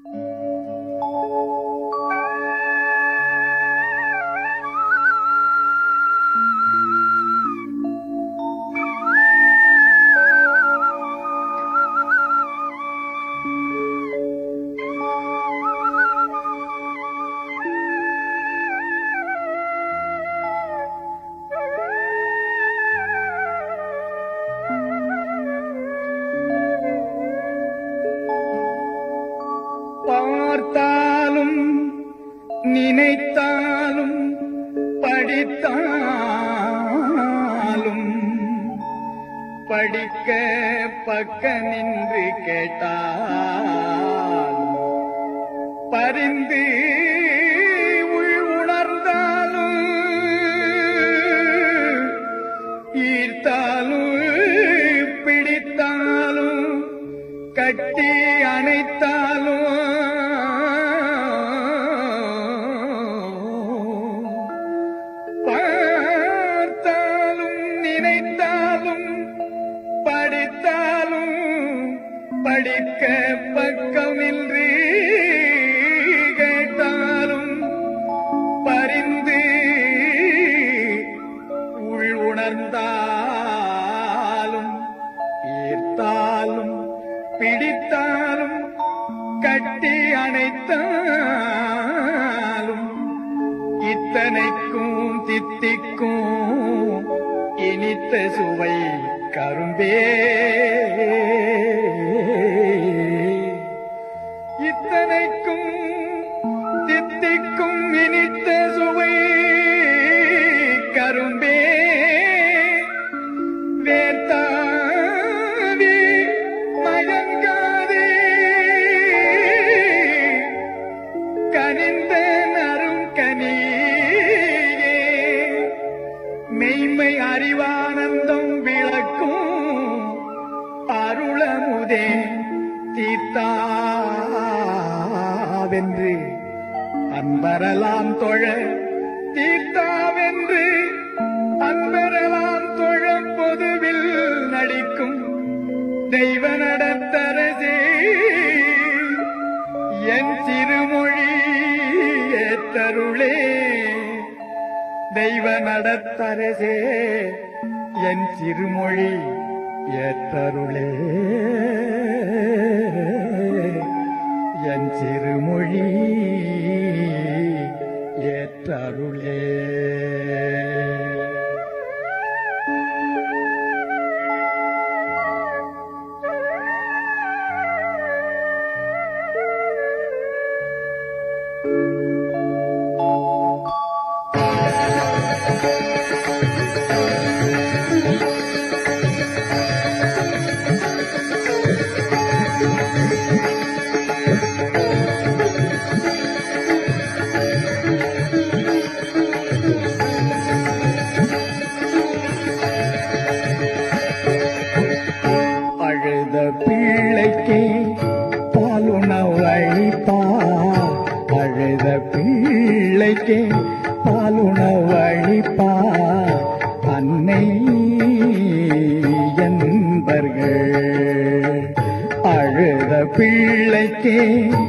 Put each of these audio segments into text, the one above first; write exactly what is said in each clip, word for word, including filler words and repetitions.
பார்த்தாலும் நினைத்தாலும் படித்தாலும் படிக்க பக்க நின்று கேட்டாலும் பரிந்து உள் உணர்ந்தாலும் ஈர்த்தாலும் பிடித்தாலும் கட்டி அணைத்தாலும் பார்த்தாலும் நினைத்தாலும் படித்தாலும் படிக்க பக்கமின்றி கேட்டாலும் பரிந்து உள் உணர்ந்தாலும் ஈர்த்தாலும் பிடித்தாலும் கட்டி அணைத்தாலும் இத்தனைக்கும் தித்திக்கும் இனித்த சுவை கரும்பே. இத்தனைக்கும் தித்திக்கும் இனித்த சுவை கரும்பே. வேத்தாவி மயங்காதே கனிந்த நறுங்கனியே மெய்மை அறிவானந்தம் விளக்கும் அருளமுதே தீர்த்தாவென்று அன்பரலாம் தொழ தீர்த்தாவென்று அன்பரலாம் தொழ பொதுவில் நடிக்கும் தெய்வ நடத்தரசே என் திருமொழி ஏத்தருளே. தெய்வ நடத்தரசே என் திருமொழி ஏத்தருளே. என் திருமொழி ஏற்றருளே. அழுத பிள்ளைக்கே பாலுணவழிப்பார், அழுத பிள்ளைக்கே பாலுணவழிப்பார் அன்னை என்பர்கள். அழுத பிள்ளைக்கே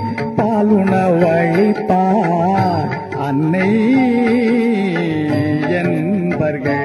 பாலுணவழிப்பார் அன்னை என்பர்கள்.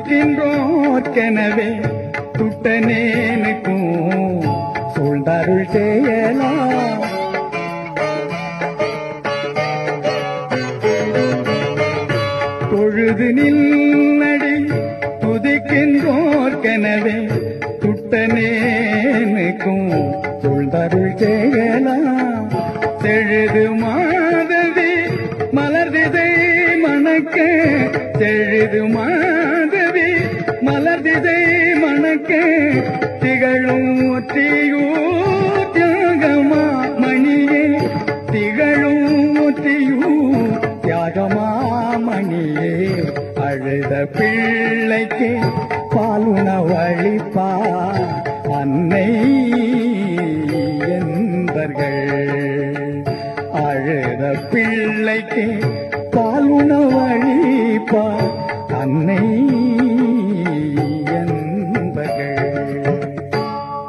துதிக்கின்றோர்க்கெனவே துட்டனேனுக்கும் சூழ்ந்தருள் செய்யலாம். தொழுது நின்னடி துதிக்கின்றோர்க்கெனவே துட்டனேனுக்கும் சூழ்ந்தருள் செய்யலாம். செழுது மாதவி மலர்திதை மணக்க செழுது மாதவி மலர்திதை மணக்க திகழும் ஒற்றியூர் தியாகமா மணியே திகழும் ஒற்றியூர் தியாகமா மணியே அழுத பிள்ளைக்கு பாலுணவளிப்பா அன்னை என்பர்கள். அழுத பிள்ளைக்கு பாலுணவளிப்பா அன்னை